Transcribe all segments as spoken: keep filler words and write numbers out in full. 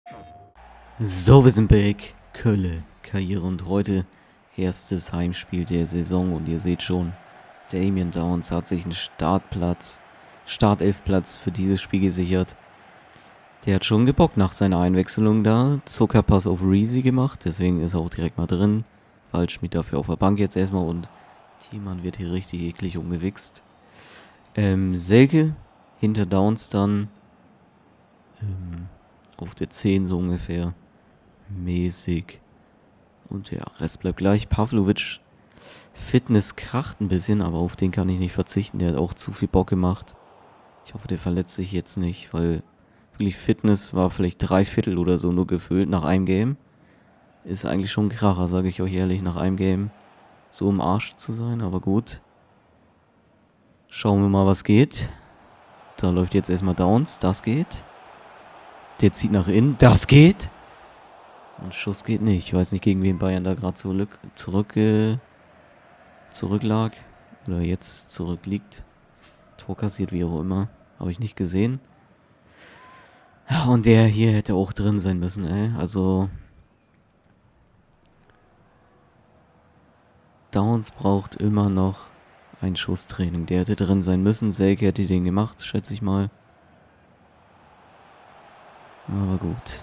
So, wir sind back. Kölle, Karriere und heute erstes Heimspiel der Saison und ihr seht schon, Damien Downs hat sich einen Startplatz, Startelfplatz für dieses Spiel gesichert. Der hat schon gebockt nach seiner Einwechslung da, Zuckerpass auf Reezy gemacht, deswegen ist er auch direkt mal drin. Waldschmidt dafür auf der Bank jetzt erstmal und Thiemann wird hier richtig eklig umgewichst. Ähm, Selke hinter Downs dann ähm, auf der zehn so ungefähr. Mäßig. Und ja, Rest bleibt gleich. Pavlovic, Fitness kracht ein bisschen, aber auf den kann ich nicht verzichten. Der hat auch zu viel Bock gemacht. Ich hoffe, der verletzt sich jetzt nicht, weil wirklich Fitness war vielleicht drei Viertel oder so nur gefüllt nach einem Game. Ist eigentlich schon ein Kracher, sage ich euch ehrlich, nach einem Game so im Arsch zu sein, aber gut. Schauen wir mal, was geht. Da läuft jetzt erstmal Downs, das geht. Der zieht nach innen, das geht. Und Schuss geht nicht. Ich weiß nicht, gegen wen Bayern da gerade zurück, zurück, äh, zurücklag. Oder jetzt zurückliegt. Tor kassiert, wie auch immer. Habe ich nicht gesehen. Ja, und der hier hätte auch drin sein müssen, ey. Also Downs braucht immer noch ein Schusstraining. Der hätte drin sein müssen. Selke hätte den gemacht, schätze ich mal. Aber gut.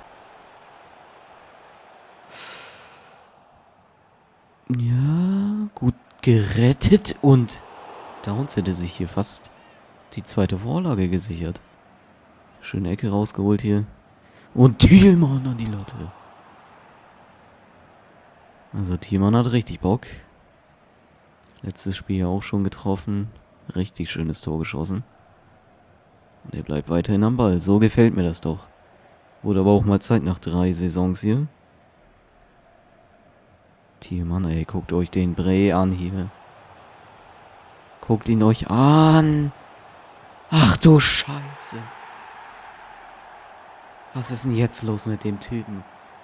Ja, gut gerettet. Und Downs hätte sich hier fast die zweite Vorlage gesichert. Schöne Ecke rausgeholt hier. Und Thielmann an die Latte. Also Thielmann hat richtig Bock. Letztes Spiel ja auch schon getroffen. Richtig schönes Tor geschossen. Und er bleibt weiterhin am Ball. So gefällt mir das doch. Wurde aber auch mal Zeit nach drei Saisons hier. Thielmann, ey, guckt euch den Brey an hier. Guckt ihn euch an. Ach du Scheiße. Was ist denn jetzt los mit dem Typen?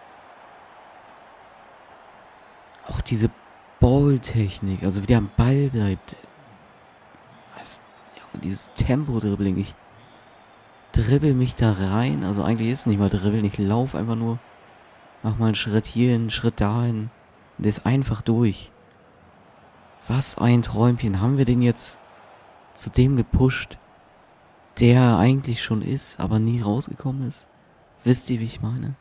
Auch diese Balltechnik, also wie der am Ball bleibt. Was, ja, dieses Tempo-Dribbling. Ich dribbel mich da rein. Also eigentlich ist es nicht mal dribbeln. Ich laufe einfach nur. Mach mal einen Schritt hierhin, einen Schritt dahin. Und der ist einfach durch. Was ein Träumchen. Haben wir den jetzt zu dem gepusht, der eigentlich schon ist, aber nie rausgekommen ist? Wisst ihr, wie ich meine?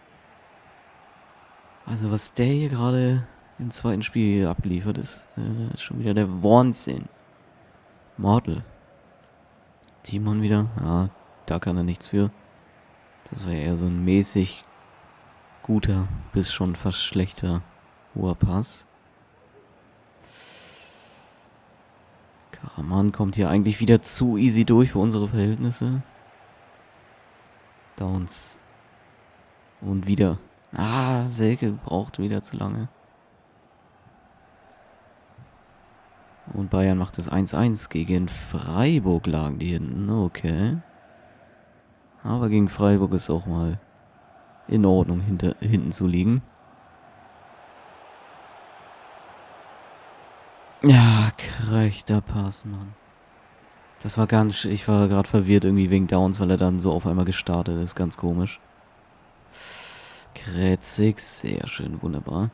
Also was der hier gerade im zweiten Spiel abgeliefert ist, äh, ist schon wieder der Wahnsinn. Mortal. Timon wieder. Ja, da kann er nichts für. Das war eher so ein mäßig guter bis schon fast schlechter hoher Pass. Karaman kommt hier eigentlich wieder zu easy durch für unsere Verhältnisse. Downs. Und wieder. Ah, Selke braucht wieder zu lange. Und Bayern macht das eins eins. Gegen Freiburg lagen die hinten. Okay. Aber gegen Freiburg ist auch mal in Ordnung, hinter, hinten zu liegen. Ja, rechter Pass, Mann. Das war ganz... Ich war gerade verwirrt irgendwie wegen Downs, weil er dann so auf einmal gestartet ist. Ganz komisch. Krätzig, sehr schön, wunderbar.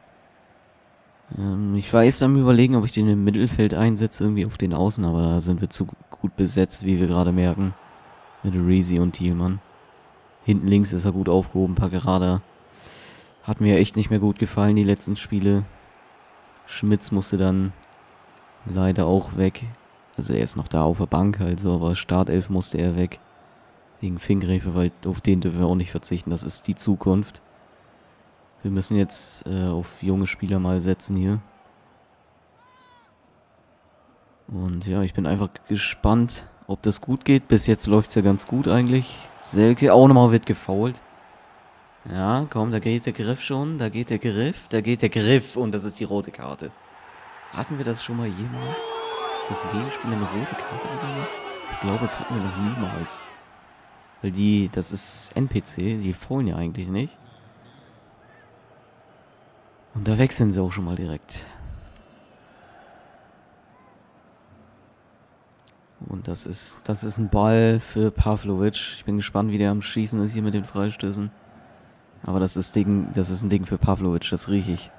Ähm, ich war erst am Überlegen, ob ich den im Mittelfeld einsetze, irgendwie auf den Außen, aber da sind wir zu gut besetzt, wie wir gerade merken. Mit Reezy und Thielmann. Hinten links ist er gut aufgehoben, Packerada. Hat mir echt nicht mehr gut gefallen, die letzten Spiele. Schmitz musste dann leider auch weg. Also er ist noch da auf der Bank halt so, aber Startelf musste er weg. Wegen Fingräfe, weil auf den dürfen wir auch nicht verzichten. Das ist die Zukunft. Wir müssen jetzt äh, auf junge Spieler mal setzen hier. Und ja, ich bin einfach gespannt, ob das gut geht. Bis jetzt läuft es ja ganz gut eigentlich. Selke auch nochmal wird gefoult. Ja, komm, da geht der Griff schon. Da geht der Griff. Da geht der Griff. Und das ist die rote Karte. Hatten wir das schon mal jemals? Dass ein Gegenspieler eine rote Karte bekommen hat? Ich glaube, das hatten wir noch niemals. Weil die, das ist N P C, die faulen ja eigentlich nicht. Und da wechseln sie auch schon mal direkt. Und das ist, das ist ein Ball für Pavlovic. Ich bin gespannt, wie der am Schießen ist hier mit den Freistößen. Aber das ist, Ding, das ist ein Ding für Pavlovic, das rieche ich.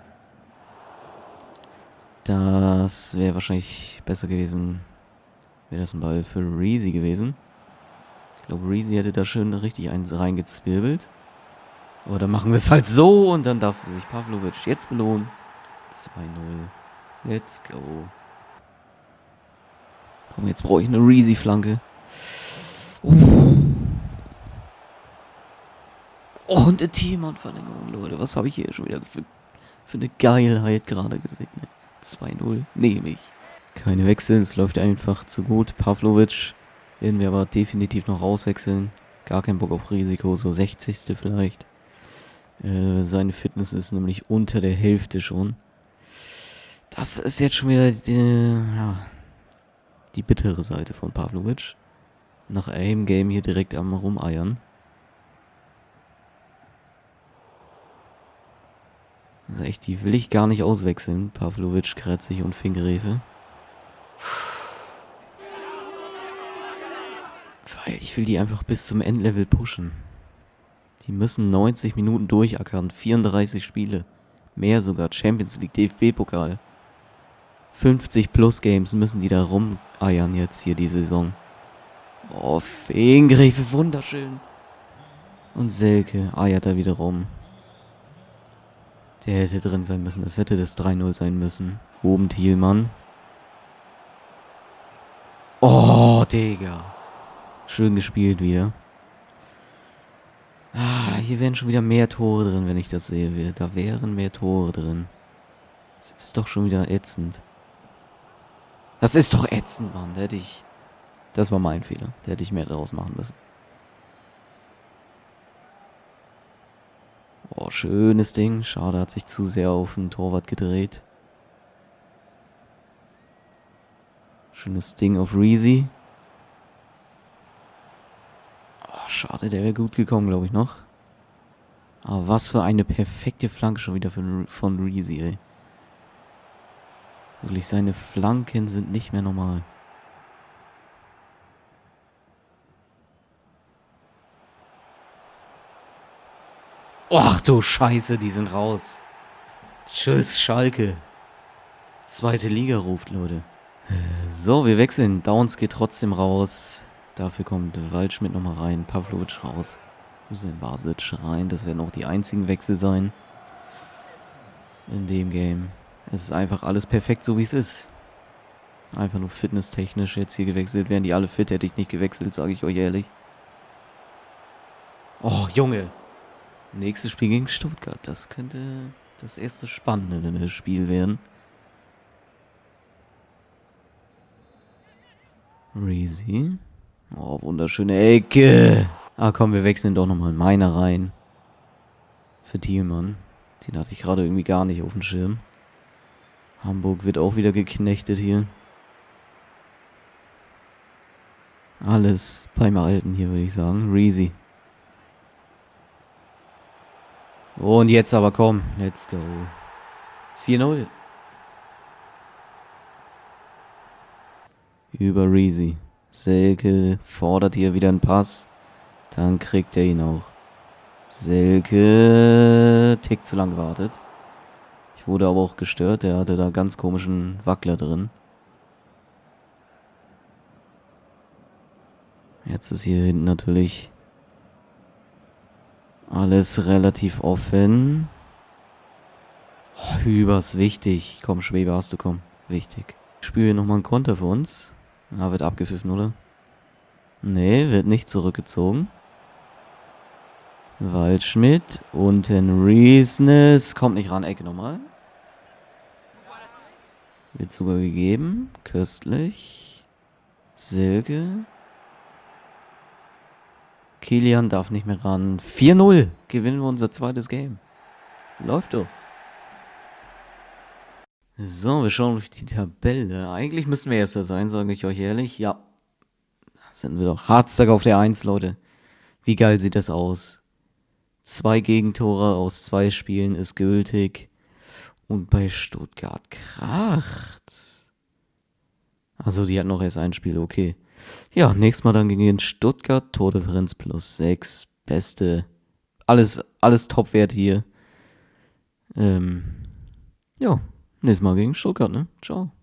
Das wäre wahrscheinlich besser gewesen, wäre das ein Ball für Reezy gewesen. Ich glaube, Reezy hätte da schön richtig eins reingezwirbelt. Aber dann machen wir es halt so und dann darf sich Pavlovic jetzt belohnen. zwei null. Let's go. Komm, jetzt brauche ich eine Reezy-Flanke. Uh. Oh, und eine Thielmann-Verlängerung, Leute. Was habe ich hier schon wieder für, für eine Geilheit gerade gesehen? Ne? zwei null. Nehme ich. Keine Wechsel, es läuft einfach zu gut. Pavlovic werden wir aber definitiv noch auswechseln. Gar kein Bock auf Risiko, so sechzigste vielleicht. Äh, seine Fitness ist nämlich unter der Hälfte schon. Das ist jetzt schon wieder die, ja, die bittere Seite von Pavlovic. Nach einem Game hier direkt am Rumeiern. Also echt, die will ich gar nicht auswechseln. Pavlovic, Kretzig und Fingerefe. Weil ich will die einfach bis zum Endlevel pushen. Die müssen neunzig Minuten durchackern. vierunddreißig Spiele. Mehr sogar. Champions League, D F B-Pokal. fünfzig plus Games müssen die da rumeiern jetzt hier die Saison. Oh, Fingerefe, wunderschön. Und Selke eiert da wieder rum. Der hätte drin sein müssen. Das hätte das drei null sein müssen. Oben Thielmann. Oh, Digga. Schön gespielt wieder. Ah, hier wären schon wieder mehr Tore drin, wenn ich das sehe. Da wären mehr Tore drin. Das ist doch schon wieder ätzend. Das ist doch ätzend, Mann. Da hätte ich... Das war mein Fehler. Da hätte ich mehr draus machen müssen. Oh, schönes Ding. Schade, hat sich zu sehr auf den Torwart gedreht. Schönes Ding auf Reezy. Oh, schade, der wäre gut gekommen, glaube ich, noch. Aber was für eine perfekte Flanke schon wieder für, von Reezy, ey. Wirklich, seine Flanken sind nicht mehr normal. Ach du Scheiße, die sind raus. Tschüss, Schalke. Zweite Liga ruft, Leute. So, wir wechseln. Downs geht trotzdem raus. Dafür kommt Waldschmidt nochmal rein. Pavlovic raus. Hüseyin Basic rein. Das werden auch die einzigen Wechsel sein. In dem Game. Es ist einfach alles perfekt, so wie es ist. Einfach nur fitnesstechnisch jetzt hier gewechselt. Wären die alle fit, hätte ich nicht gewechselt, sage ich euch ehrlich. Oh, Junge. Nächstes Spiel gegen Stuttgart. Das könnte das erste spannende Spiel werden. Reezy. Oh, wunderschöne Ecke. Ah, komm, wir wechseln doch nochmal meiner rein. Für Thielmann. Den hatte ich gerade irgendwie gar nicht auf dem Schirm. Hamburg wird auch wieder geknechtet hier. Alles beim Alten hier, würde ich sagen. Reezy. Und jetzt aber komm, let's go. vier null. Über Reezy. Selke fordert hier wieder einen Pass. Dann kriegt er ihn auch. Selke tick zu lang gewartet. Ich wurde aber auch gestört. Der hatte da ganz komischen Wackler drin. Jetzt ist hier hinten natürlich alles relativ offen. Oh, Hübers, wichtig. Komm, Schwebe, hast du, komm. Wichtig. Ich spiele nochmal einen Konter für uns. Ah, wird abgepfiffen, oder? Nee, wird nicht zurückgezogen. Waldschmidt. Unten Reesnes. Kommt nicht ran, Ecke nochmal. Wird sogar gegeben. Köstlich. Silke. Kilian darf nicht mehr ran. vier null. Gewinnen wir unser zweites Game. Läuft doch. So, wir schauen auf die Tabelle. Eigentlich müssten wir Erster sein, sage ich euch ehrlich. Ja. Da sind wir doch. Harztag auf der eins, Leute. Wie geil sieht das aus? Zwei Gegentore aus zwei Spielen ist gültig. Und bei Stuttgart kracht. Also die hat noch erst ein Spiel, okay. Ja, nächstes Mal dann gegen Stuttgart. Tordifferenz plus sechs. Beste alles, alles Top-Wert hier. Ähm, ja, nächstes Mal gegen Stuttgart, ne? Ciao.